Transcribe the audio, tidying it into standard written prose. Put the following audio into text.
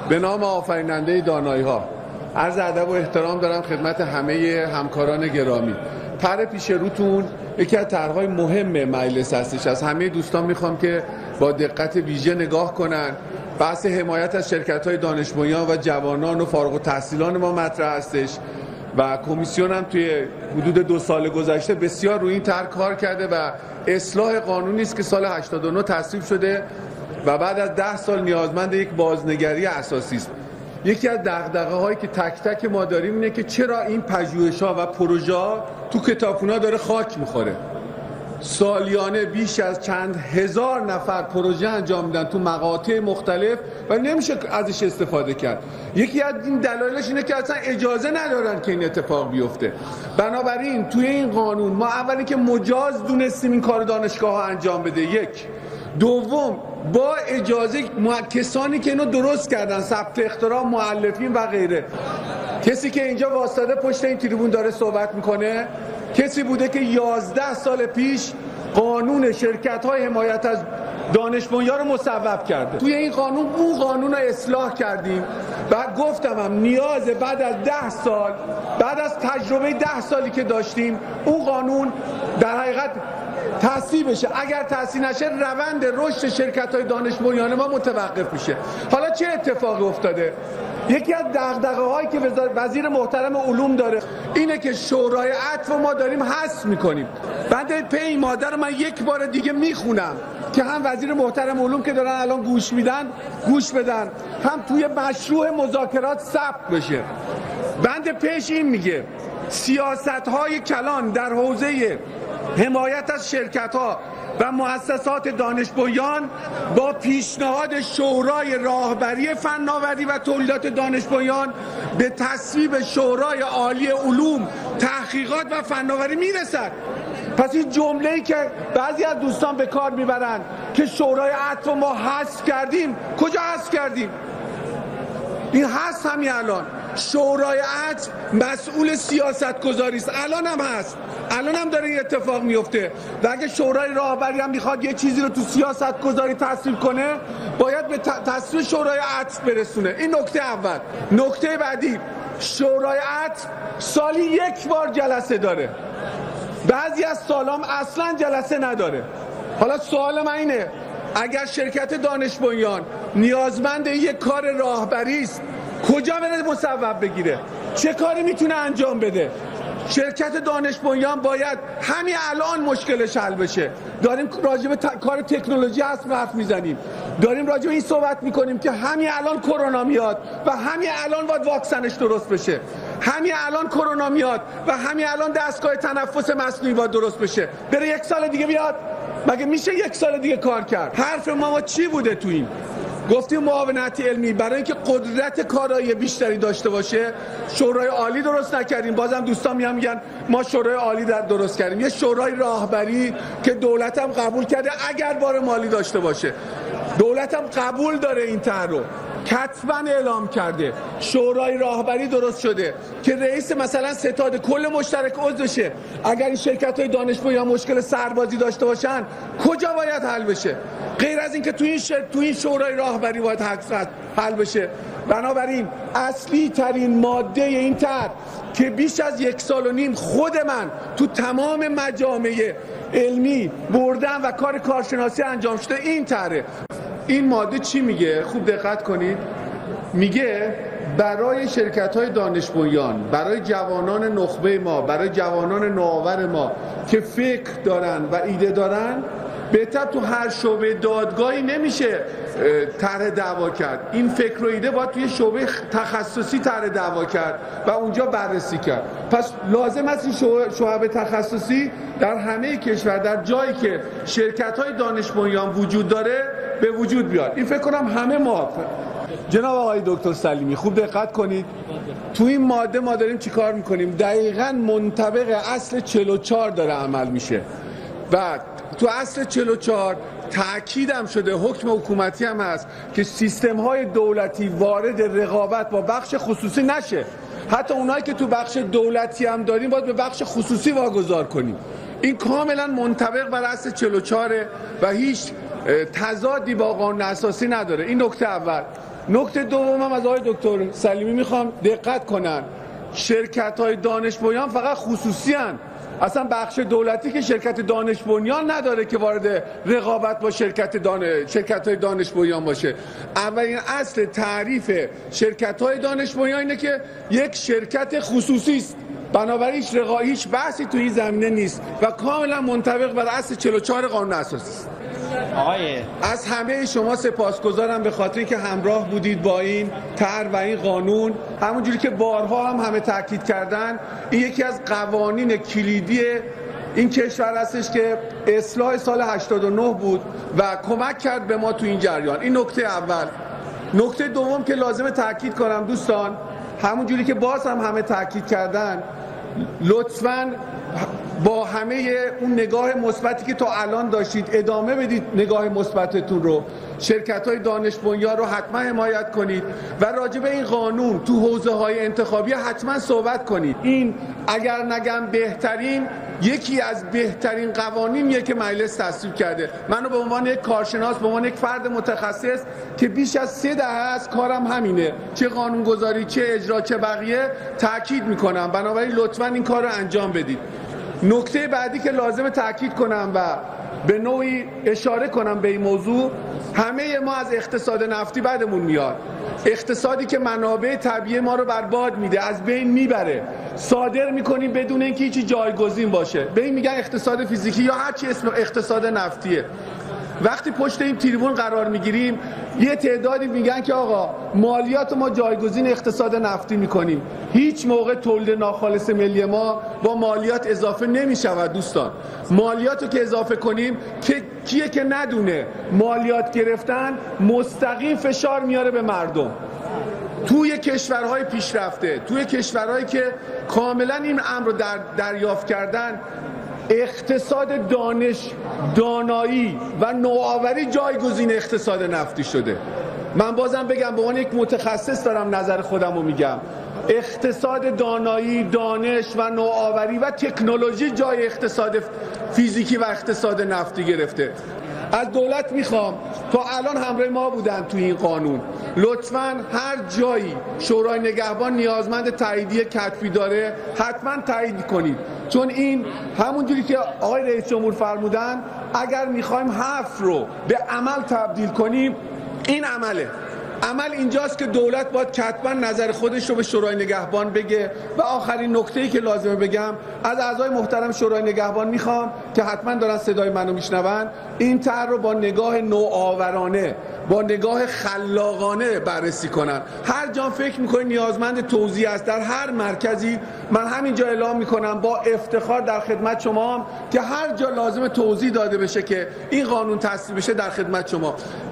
به نام آفریننده دانایی‌ها عرض ادب و احترام دارم خدمت همه همکاران گرامی. طرح پیش روتون یکی از طرح‌های مهم مجلس هستش. از همه دوستان میخوام که با دقت ویژه نگاه کنن. بحث حمایت از شرکت‌های دانش بنیان و جوانان و فارغ التحصیلان ما مطرح هستش و کمیسیون هم توی حدود 2 سال گذشته بسیار روی این طرح کار کرده و اصلاح قانونی است که سال 89 تصویب شده و بعد از 10 سال نیازمند یک بازنگری اساسی است. یکی از دغدغه‌هایی که تک تک ما داریم اینه که چرا این پژوهش‌ها و پروژه‌ها تو کتابخونه‌ها داره خاک می‌خوره. سالیانه بیش از چند هزار نفر پروژه انجام میدن تو مقاطع مختلف و نمیشه ازش استفاده کرد. یکی از این دلایلش اینه که اصلا اجازه ندارن که این اتفاق بیفته. بنابراین توی این قانون ما اولی که مجاز دونستیم این کار دانشگاه‌ها انجام بده. یک. دوم با اجازه کسانی که اینو درست کردن، ثبت اختراع، مؤلفین و غیره. کسی که اینجا واسطه پشت این تریبون داره صحبت میکنه کسی بوده که 11 سال پیش قانون شرکت‌های حمایت از دانش بنیان رو مصوب کرده. توی این قانون اون قانون رو اصلاح کردیم و گفتم هم نیاز بعد از 10 سال بعد از تجربه 10 سالی که داشتیم اون قانون در حقیقت تصحیح بشه. اگر تصحیح نشه روند رشد شرکت‌های دانش بنیان ما متوقف میشه. حالا چه اتفاقی افتاده؟ یکی از دغدغه‌هایی که وزیر محترم علوم داره اینه که شورای عطف ما داریم حذف می‌کنیم. بنده پی ماده رو من یک بار دیگه میخونم که هم وزیر محترم علوم که دارن الان گوش بدن هم توی مشروع مذاکرات ثبت بشه. بنده پیش این میگه سیاست‌های کلان در حوزه حمایت از شرکت‌ها و مؤسسات دانش بنیان با پیشنهاد شورای راهبری فناوری و تولیدات دانش بنیان به تصویب شورای عالی علوم، تحقیقات و فناوری میرسد. پس این جمله‌ای که بعضی از دوستان به کار میبرن که شورای عطف ما حذف کردیم، کجا حذف کردیم؟ این هست همین الان. شورای عطف مسئول سیاست گذاری است. الان هم هست. الان هم داره این اتفاق میفته و اگه شورای راهبری هم میخواد یه چیزی رو تو سیاست گذاری تصویب کنه باید به تصویب شورای عطف برسونه. این نکته اول. نکته بعدی شورای عطف سالی 1 بار جلسه داره. بعضی از سالام اصلا جلسه نداره. حالا سوال من اینه اگر شرکت دانش بنیان نیازمند یک کار راهبری است کجا بره مصوب بگیره؟ چه کاری میتونه انجام بده؟ شرکت دانش بنیان باید همین الان مشکلش حل بشه. داریم راجع به کار تکنولوژی حرف میزنیم. داریم راجع به این صحبت میکنیم که همین الان کرونا میاد و همین الان باید واکسنش درست بشه. همین الان کرونا میاد و همین الان دستگاه تنفس مصنوعی باید درست بشه. بره 1 سال دیگه بیاد؟ مگه میشه 1 سال دیگه کار کرد؟ حرف ما چی بوده تو این؟ گفتیم معاونت علمی برای اینکه قدرت کارایی بیشتری داشته باشه شورای عالی درست نکردیم. بازم دوستان میگن ما شورای عالی درست کردیم. یه شورای راهبری که دولت هم قبول کرده اگر بار مالی داشته باشه. دولت هم قبول داره این طرح رو کتباً اعلام کرده. شورای راهبری درست شده که رئیس مثلا ستاد کل مشترک عضو بشه. اگر این شرکت‌های دانش بنیان مشکل سربازی داشته باشن کجا باید حل بشه؟ غیر از اینکه تو این شورای راهبری باید حل بشه. بنابراین اصلی ترین ماده این طرح که بیش از 1.5 سال خود من تو تمام مجامع علمی بردم و کارشناسی انجام شده این طرحه. این ماده چی میگه؟ خوب دقت کنید. میگه برای شرکت‌های دانش بنیان، برای جوانان نخبه ما، برای جوانان نوآور ما که فکر دارن و ایده دارن بهتر تو هر شعبه دادگاهی نمیشه طرح دعوا کرد. این فکر و ایده باید توی شعبه تخصصی طرح دعوا کرد و اونجا بررسی کرد. پس لازم است این شعبه تخصصی در همه کشور در جایی که شرکت‌های دانش بنیان وجود داره به وجود بیاد. این فکر کنم همه موافق. جناب آقای دکتر سلیمی خوب دقت کنید. تو این ماده ما داریم چیکار میکنیم؟ دقیقاً منطبق اصل 44 داره عمل میشه و تو اصل 44 تأکیدم شده، حکم حکومتی هم هست که سیستم‌های دولتی وارد رقابت با بخش خصوصی نشه. حتی اونایی که تو بخش دولتی هم داریم باید به بخش خصوصی واگذار کنیم. این کاملا منطبق بر اصل 44 و هیچ تضادی با قانون اساسی نداره. این نکته اول. نکته دومم از آقای دکتر سلیمی میخوام دقت کنن، شرکت‌های دانش بنیان فقط خصوصی هستند. اصلا بخش دولتی که شرکت دانش بنیان نداره که وارد رقابت با شرکت‌های دانش بنیان باشه. اولین اصل تعریف شرکت‌های دانش بنیان اینه که یک شرکت خصوصی است. بنابراین هیچ بحثی توی این زمینه نیست و کاملا منطبق بر اصل 44 قانون اساسی است. از همه شما سپاسگزارم به خاطر که همراه بودید با این طرح و این قانون. همونجوری که بارها هم همه تاکید کردن، این یکی از قوانین کلیدی این کشور هستش که اصلاح سال 89 بود و کمک کرد به ما تو این جریان. این نکته اول. نکته دوم که لازمه تاکید کنم دوستان، همونجوری که باز هم همه تاکید کردن، لطفاً با همه اون نگاه مثبتی که تا الان داشتید ادامه بدید نگاه مثبتتون رو. شرکت‌های دانش بنیان رو حتما حمایت کنید و راجع به این قانون تو حوزه‌های انتخابی حتما صحبت کنید. این اگر نگم بهترین، یکی از بهترین قوانینیه که مجلس تصویب کرده. منو به عنوان یک کارشناس، به عنوان یک فرد متخصص که بیش از 3 دهه است کارم همینه، چه قانونگذاری، چه اجرا، چه بقیه، تاکید میکنم. بنابراین لطفاً این کار رو انجام بدید. نکته بعدی که لازم تاکید کنم و به نوعی اشاره کنم به این موضوع، همه ما از اقتصاد نفتی بدمون میاد. اقتصادی که منابع طبیعی ما رو برباد میده، از بین میبره، صادر میکنیم بدون اینکه هیچی جایگزین باشه. به این میگن اقتصاد فیزیکی یا هر چی اسم اقتصاد نفتیه. وقتی پشت این تریبون قرار میگیریم یه تعدادی میگن که آقا مالیات ما جایگزین اقتصاد نفتی میکنیم. هیچ موقع تولید ناخالص ملی ما با مالیات اضافه نمیشود دوستان. مالیات رو که اضافه کنیم که کیه که ندونه مالیات گرفتن مستقیم فشار میاره به مردم. توی کشورهای پیشرفته، توی کشورهایی که کاملا این امر رو دریافت کردن، اقتصاد دانش، دانایی و نوآوری جایگزین اقتصاد نفتی شده. من بازم بگم به عنوان یک متخصص دارم نظر خودم رو میگم، اقتصاد دانایی، دانش و نوآوری و تکنولوژی جای اقتصاد فیزیکی و اقتصاد نفتی گرفته. از دولت میخوام، تا الان همراه ما بودن توی این قانون، لطفاً هر جایی شورای نگهبان نیازمند تاییدیه کتبی داره حتما تایید کنید، چون این همونجوری که آقای رئیس جمهور فرمودن اگر میخوایم حرف رو به عمل تبدیل کنیم، این عمل اینجاست که دولت باید کتباً نظر خودش رو به شورای نگهبان بگه. و آخرین نکته‌ای که لازمه بگم، از اعضای محترم شورای نگهبان میخوام که حتما دارن صدای منو میشنون، این طرح رو با نگاه نوآورانه، با نگاه خلاقانه بررسی کنن. هر جا فکر میکنید نیازمند توضیح است در هر مرکزی، من همینجا اعلام میکنم با افتخار در خدمت شما هم که هر جا لازم توضیح داده بشه که این قانون تصویب بشه در خدمت شما.